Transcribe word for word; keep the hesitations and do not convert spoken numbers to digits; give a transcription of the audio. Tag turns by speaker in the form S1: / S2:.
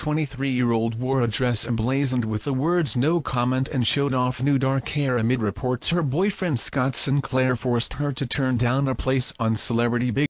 S1: twenty-three-year-old wore a dress emblazoned with the words "no comment" and showed off new dark hair amid reports her boyfriend Scott Sinclair forced her to turn down a place on Celebrity Big